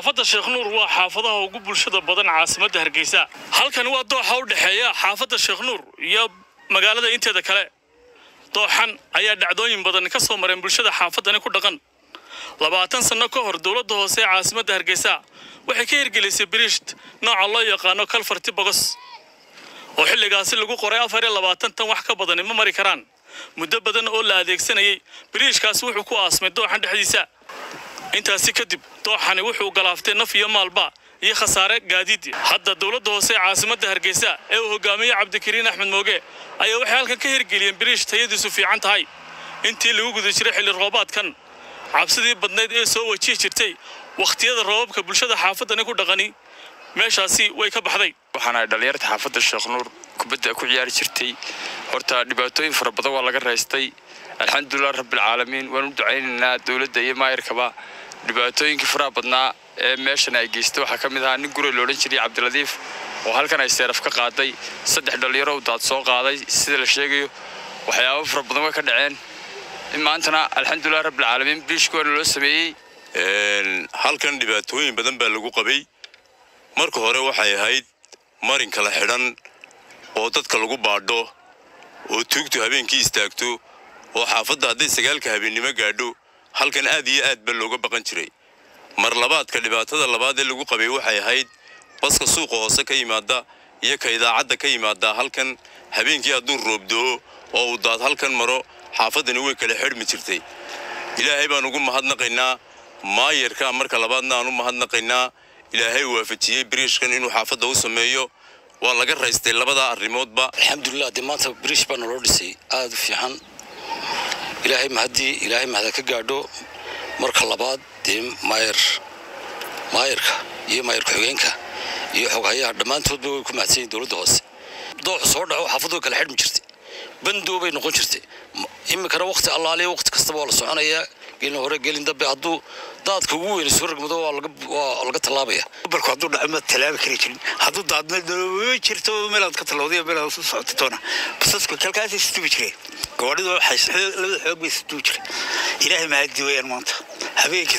xaafadda Sheekh Nuur waa xaafadaha ugu bulshada badan caasimadda Hargeysa. Halkan waa dooxa u dhaxeeya xaafadda Sheekh Nuur iyo magaalada inteeda kale. Dooxan ayaa dhacdooyin badan ka soo mareen bulshada xaafadani ku dhaqan. 20 sano ka hor dawladda hoose ee caasimadda Hargeysa waxay ka hirgelisay bridge nooca loo yaqaan Kalfarti Bogos oo xilligaasi lagu qoray 24 tan wax ka badan ma mari karaan. muddo badan oo la adeegsanayay bridge-kaas wuxuu ku aasmay dooxan dhexdiisa. intaasi kadib dooxani wuxuu galaaftay naf iyo maalba iyo khasaare gaadiid. hadda dawladda hoose ee caasimadda Hargeysa ee uu hogaamiyo Cabdikariin Axmed Mooge ayaa waxay halkan ka hirgeliyeen bridge tayadiisu fiican tahay. intii lagu guda jiray xilli roobaadkan cabsidii badneed ee soo wajihi jirtay waqtiyada roobabka bulshada xaafadani ku dhaqani meeshaasi way ka baxday. waxaan ay dhalinyarada xaafadda Sheekh Nuur kubadda ku ciyaari jirtay horta dhibaatooyin fara badan waa laga raystay. alxamdulillah rabbil caalamiin waan u ducaynaynaa dawladda iyo maayirkaba. dhibaatooyinkii fara badnaa ee meeshan ay geystay waxa ka mid ah nin guri loo oran jiray Cabdiladiif oo halkan ay seeraf ka qaaday 3 dhalinyaro daad soo qaaday sida la sheegayo waxyaabo fara badan way ka dhaceen. maantana alxamdulillah rabbil caalamiin bishku loo sameeyay halkan dhibaatooyin badan baa lagu qabay. marka hore waxay ahayd marin kala xidhan oo dadka lagu baadho oo tuugtu habeenkii istaagto oo xaafadda haday 9 habeenimo gaadho halkan aad iyo aad baa looga baqan jiray. mar labaadka dhibaatada labaad ee lagu qabay waxay ahayd baska suuqa hoose ka yimaada iyo ka idaacadda ka yimaada halkan habeenkii hadduu roobdo oo uu daad halkan maro xaafadani way kala xidhmi jirtay. ilaahay baan ugu mahadnaqaynaa maayirka marka labaadna aan u mahadnaqaynaa ilaahay waafajiyay bridge-kan inuu xaafadda u sameeyo waa laga raystay labada arrimoodba. alxamdulillah maanta bridge baan loo dhisay aad u fiican. ilaahay mahad ka gaadho marka labaad maayirka iyo maayirka xigeenka iyo xogayaha dhamaantoodba way ku mahadsan dawladda hoose. dooxu soo dhaco xaafaddu kala xidhmi jirtay bandoo bay noqon jirtay. imikana waqti allaaliya waqti kastaba waa la soconayaa gelin hore gelin dambe hadduu daadka ugu weyn soo ragmado waa laga tallaabaya. barku hadduu dhaco ma tallaabi kari jirin hadduu daadna way jirto meelaad ka tallawday meelaad soo socotona basaska kalkaas istubi jiray gawadhidu waxay labada xoog bay istubi jiray. ilaahay mahadi weeyaan maanta habeenkii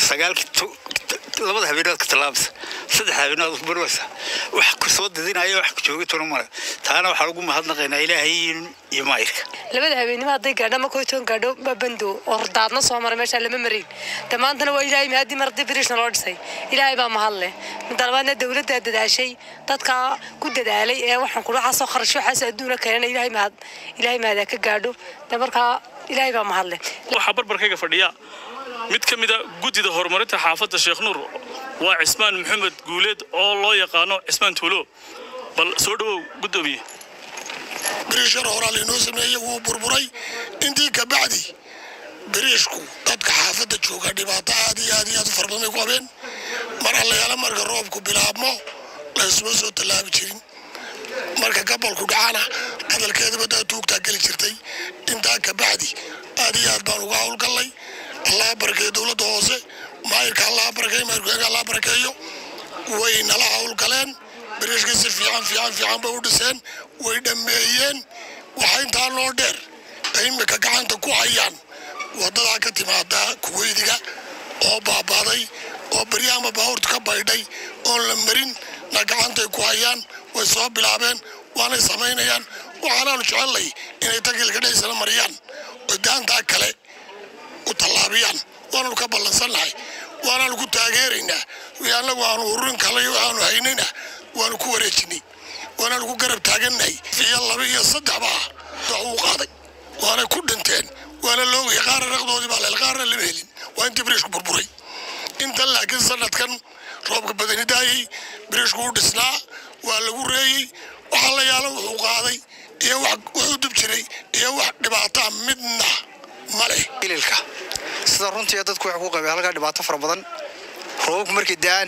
9 labada habeenaad ka tallaabsa 3 habeenaad barwasa wax ku soo dadinaya wax ku joogay toona mara taana waxa lagu mahadnaqaynaa ilaahay iyo maayirka. labada habeenimo haday gaadho ma kooytoon gaadho ma bando oo daadna soo maray meesha lama marin damaantana waa ilaahay mahadi mardi biriishna loo dhisay. ilaahay baa mahad leh. dalbaadna dawladda dadaashay dadka ku dadaalay ee waxaan ku waxa soo kharasho waxa adduunka keenay ilaahay mahad ka gaadho marka ilaahay baa mahad leh. waxa barbarkayga fadhiya mid ka mid ah gudida horumarinta xaafadda Sheekh Nuur waa Cismaan Maxamed Guuleed oo loo yaqaano Cismaan Tuulo. bal soo dhawow gudoomiye. biriishar hore loo sameeyay wuu burburay intii ka bacdi biriishku dadka xaafadda jooga dhibaato aad iyo aad farbadan ku qabeen. mar alla yaala marka roobku bilaabmo la soo talaabi jirin marka gabalku dhacana hadalkeeda bada tuugta gali jirtay. intaa ka bacdi aad iyo aad baan uga hawlgalay. الله بركة دولة هوسة مايرك الله بركة مايرك الله بركة يو وين الله أول كلام بريش كسر في عم بودسين ويدميين وحين تان لودر أي مكان تكو عيان وضع كتير هذا كويديا أو بابادي أو بريام باور تكبايدي أو لمرين نكان تكو عيان وصاب بلابين وانا سمين عيان وأنا نشعل لي إن يتكل كده يسلم مريان ودان تاكله وطلابيان وانا نكبل صنعي وانا نكو تاجرينا وانا ورن كلاي وانا هيننا وانا كوريتني وانا نكو قرب تاجرني في الله بيا صدق بقى ضعوا قاضي وانا كودنتين وانا لو يقار رقدودي بالله القار اللي بيلين وانت بريش بربري انت لكن سنه كان روبك بدني داي بريش كودسنا ولا غوري وحلا يالا و قاضي iyo wax u dib jiray iyo wax dhibaato midna male ililka sida runtii dadku wax ku qabay halka dhibaato fara badan roobku markii daan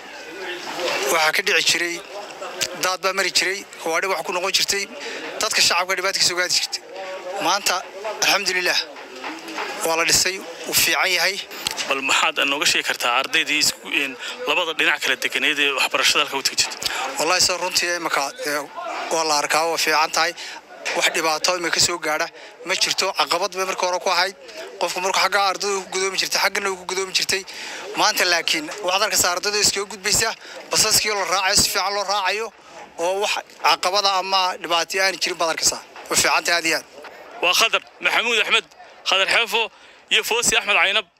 waxa ka dhici jiray daad baa mari jiray waadhi wax ku noqon jirtay dadka shacabka dhibaatkiisa gaadi jirtay. maanta alxamdulillah waa la dhisay u fiican yahay. bal maxaad nooga sheegi kartaa ardaydii labada dhinac kala deganeed ee waxbarashada halka u tagtay? wallahi soo runtii marka waa la arkaa oo fiican tahay wax dhibaato ma ka soo gaara ma jirto caqabad bay marka hore ku ahayd qofku markuu xagga ardayda ku gudoomi jirtay xaggana uu ku gudoomi jirtay maanta laakiin waxaad arkaysaa ardayda iska gudbaysa basaskii la raacayo si fiican loo raacayo oo wax caqabada ama dhibaato aan jirin baad arkaysaa oo fiican tahay aad waa Khadar Maxamuud Axmed Khadar Xeefo iyo Foosi Axmed Caynab